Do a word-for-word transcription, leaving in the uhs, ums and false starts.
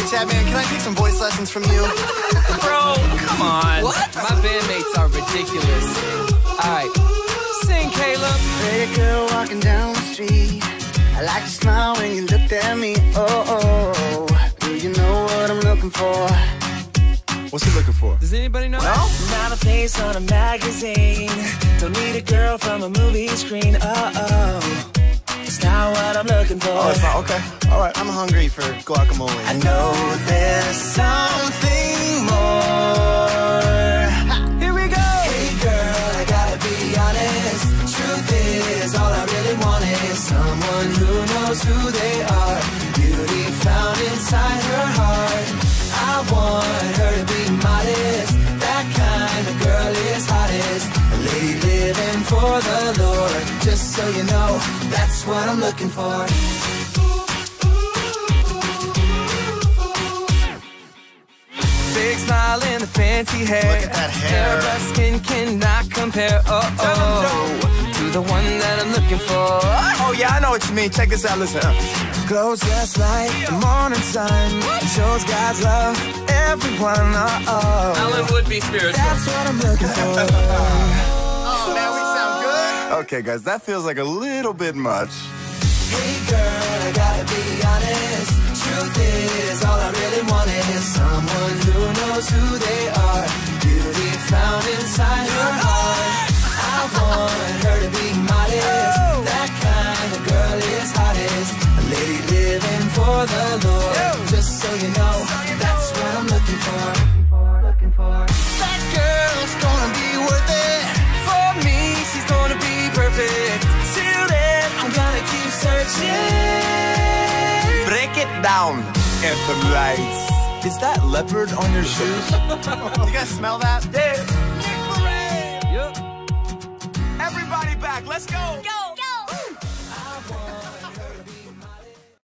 Chad, man, can I take some voice lessons from you? Bro, come on. What? My bandmates are ridiculous. All right, sing, Caleb. Pretty girl walking down the street. I like your smile when you looked at me. Oh, oh, do you know what I'm looking for? What's he looking for? Does anybody know? No? Not a face on a magazine. Don't need a girl from a movie screen. Oh, oh, it's not what I'm looking for. Oh, it's not, okay. All right, I'm hungry for guacamole. I know there's something more. Here we go. Hey girl, I gotta be honest. Truth is, all I really want is someone who knows who they are. Beauty found inside her heart. I want her to be modest. That kind of girl is hottest. A lady living for the Lord. Just so you know, that's what I'm looking for. Big smile and the fancy hair. Look at that hair. Her skin cannot compare. Oh, oh, to the one that I'm looking for. Oh, yeah, I know what you mean. Check this out, listen. Glows just like the morning sun. Shows God's love everyone. Oh, oh. Alan would be spiritual. That's what I'm looking for. Oh, man, we sound good. Okay, guys, that feels like a little bit much. Hey girl, I gotta be honest. Truth is, all I really want is someone who knows who they are. Beauty found inside her heart. I want her to be modest. That kind of girl is hottest. A lady living for the Lord. Just so you know, that's what I'm looking for. Looking for. That girl's gonna be worth it. For me, she's gonna be perfect. Till then, I'm gonna keep searching. Break it down, Anthem Lights. Is that leopard on your shoes? You guys smell that? Yeah.